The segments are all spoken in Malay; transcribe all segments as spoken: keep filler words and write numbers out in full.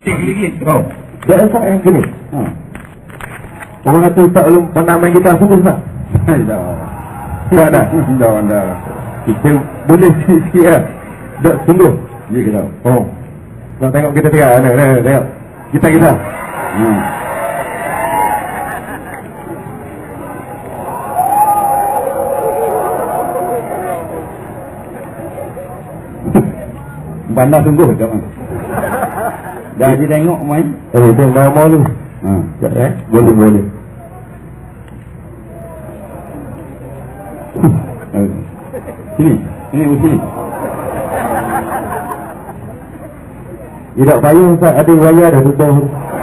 Gigit-gigit. Oh. Dah Ustaz yang gini. Ha. Orang kata Ustaz belum pernah main gitar sungguh Ustaz. Dah. Tak dah. Dah dah. Kita boleh sikit-sikit lah. Tak sungguh. Ya kita. Oh. Nak tengok kita tengok. Mana, mana, tengok. Kita kita. Hmm. Bandar sungguh tak kan? Dah je tengok main. Eh, dia mau mau lu. Ha. Tak eh? Boleh boleh. Sini. Sini sini. Dia tak payah Ustaz, ada wayar dah tutup.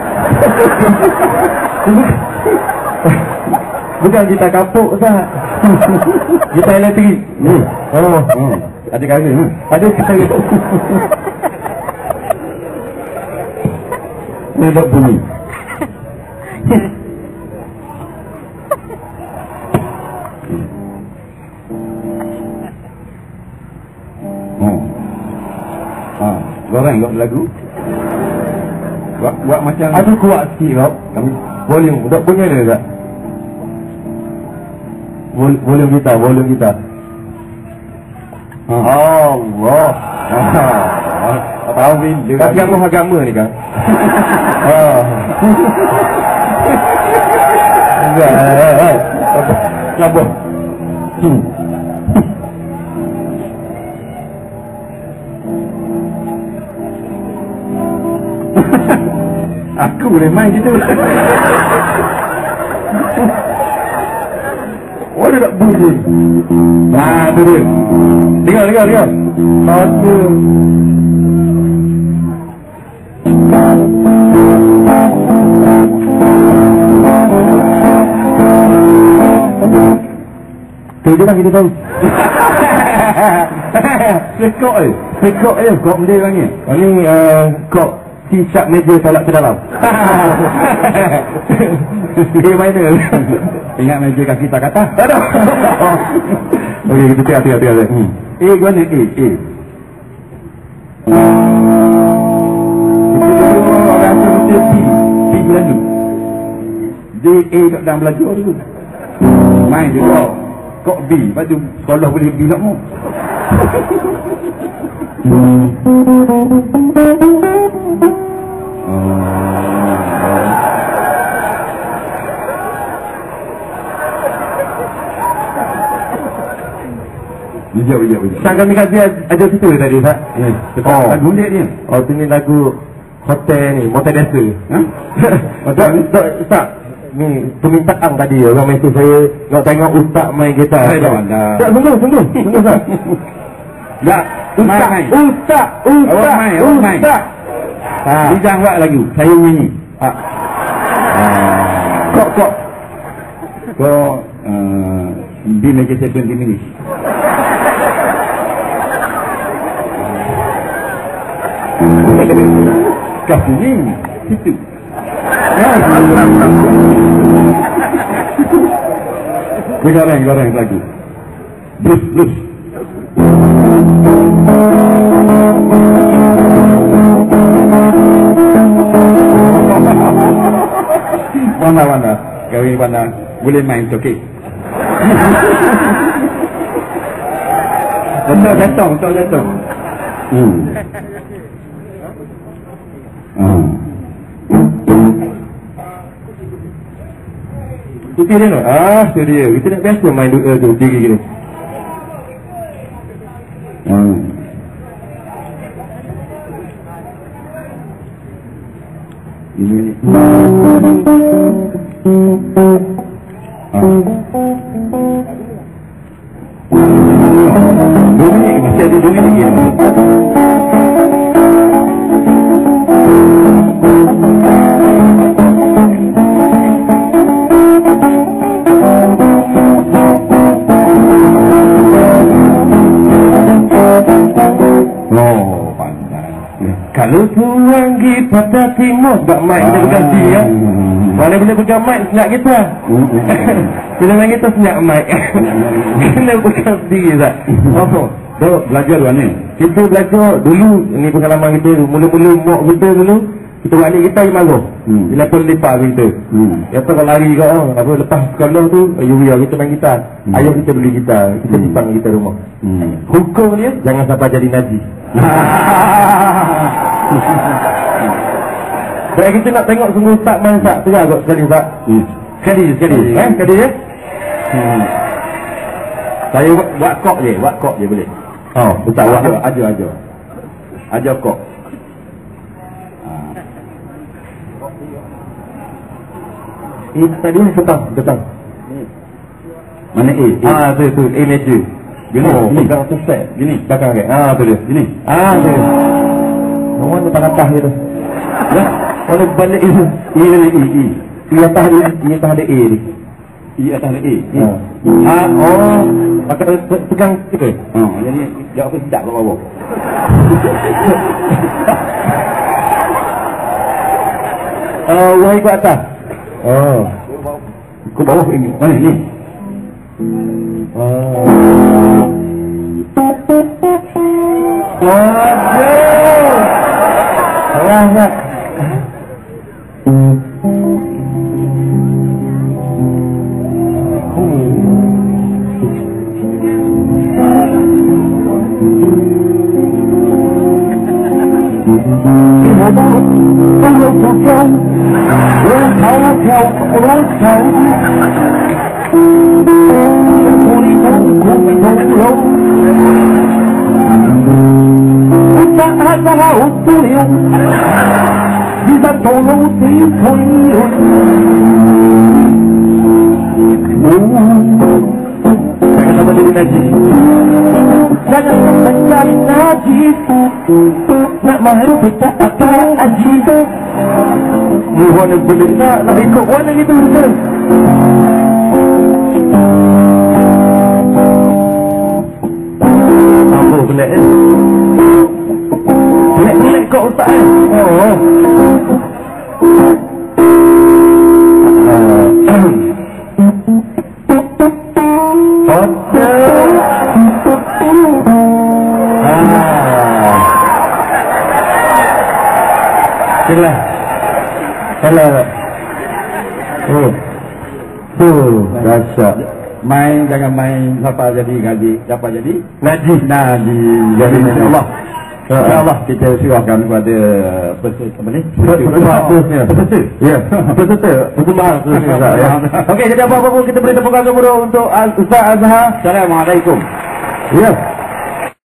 Bukan kita kapuk Ustaz. Kita elektrik. Ni. Oh. Oh. Ada kali ha. Ada kali. Ni tak bunyi. Oh. Ah, goreng kau lagu. Buat buat macam Ada kuat sikit kau. kami Volume, tak punya dia tak? Vol- Volume kita, volume kita. ha. Allah. Ah, tahu bila Tapi agama-agama ni kan? Ah. Enggak, eh, eh. Labur. Hmm. Aku boleh main gitu. Oh, dia tak bunyi. Ah, tu dia. Dengar, dengar, dengar. Satu. Tu je lah kita tahu. Sekok eh. Sekok eh. Kok benda panggil. Oh, ni uh, kok C-sharp meja tolak ke dalam. A minor. Ingat meja kaki tak kata. Tak ada. Okey, kita tengok, tengok, tengok. Hmm. A ke mana? A. A. Kita dulu orang rasa mesti B. B Melayu. J, A kat dalam belajar dulu. Main juga. Kok B. Lepas tu sekolah boleh B nak mu. Bijak, bijak, bijak. Sang kami kasi ada situ tadi, Pak. Eh, Oh. lagu dia dia. Oh, tu ni lagu hotel ni, Motel Desa. Ha? Tak, tak, Ustaz. Ni permintaan tadi orang main tu, saya nak tengok Ustaz main gitar. Eh, dah, dah. Tak, sungguh, sungguh. Sungguh, Ustaz. Tak, main, Ustaz, main. Ustaz, Ustaz, Awak main, awak main. Ustaz. Ha. Bijak buat lagu. Saya nyanyi. Ha. Kok, kok. Kau uh, B major seven diminish. Kat sini, situ. Dia goreng, goreng lagi. Blues, blues. Mana, mana. Kau ini mana. Boleh main okey. Betul jatuh, betul jatuh. Hmm. Hmm. Itu dia nak? Ah, tu dia. Kita nak biasa main dua tu, tiga gini. Hmm. Ini ni. Ah. Bunyi, masih ada bunyi lagi. Oh, pandai. Kalau tuang pergi pada timur, tak mic kita berganti ya. Mana bila pegang mic, senyap kita. Bila main kita senyap mic. Kena pegang sendiri tak? Apa? So, belajar mana? Kita belajar dulu, ni pengalaman kita, mula-mula mak kita dulu, Kita buat ni kita yang malu. Hmm. Bila pun lipat kita. Hmm. Kita kalau lari ke oh, apa lepas sekolah tu, ayuh ya kita main gitar. Hmm. Ayah kita beli gitar, kita Hmm. tipang gitar rumah. Hmm. Hukum dia jangan sampai jadi najis. Baik kita nak tengok sungguh tak main tak tengok agak sekali tak. Hmm. Sekali sekali. Hmm. Eh sekali ya. Hmm. Saya buat, buat kok je, buat kok je boleh. Oh, tak buat. Aja, aja, aja. Aja kok. Eh tadi ni petang, petang. Mana A? A. Ah tu tu A major. Gini, Oh, gini. pegang tu set. Gini. Belakang ke? Ah tu dia. Gini. Ah tu. Orang tu tak atas dia tu. Ya. Orang balik itu. I dan I, I. I atas dia, I atas dia A ni. I atas ada A. Ah. Ah oh, pakai pe- pegang itu. Ha, jadi jawab apa tidak ke bawah. Oh, wahai ke atas. Oh. Ke bawah ini. Mana ni? Oh. Waduh. Salah tak? Bisa tolong timpun jangan sampai jadi najis. Jangan sampai jadi najis. Nak mahu kita apa aji. Ni warna belik nak nak ikut warna gitu betul. Apa belik eh? Belik-belik kau otak eh? Oh. Itulah. Kalau oh. Oh, dahsyat. Main jangan main siapa jadi gaji, siapa jadi Najis. Nabi. Jadi insya-Allah. InsyaAllah kita silakan kepada peserta apa ni? Peserta. Peserta. Ya, peserta. Persembahan peserta. Ya. Okey, jadi apa-apa pun kita beri tepuk tangan dulu untuk Al-Ustaz Azhar. Assalamualaikum. Ya.